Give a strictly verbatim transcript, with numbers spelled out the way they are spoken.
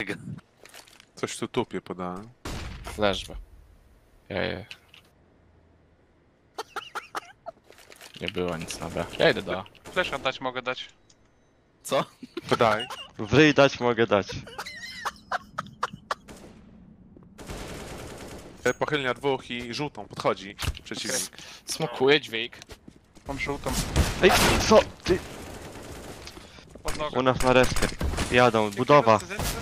Coś tu tupie podałem. Leżba. Jeje. Nie było nic na B. Ja idę do A. Flesza dać mogę dać. Co? Podaj. Wyj dać mogę dać. Pochylnia dwóch i żółtą podchodzi przeciwnik. Smokuje dźwig. Mam żółtą. Ej, co? Ty? Pod nogą. U nas na respie. Jadą, budowa. Z- z-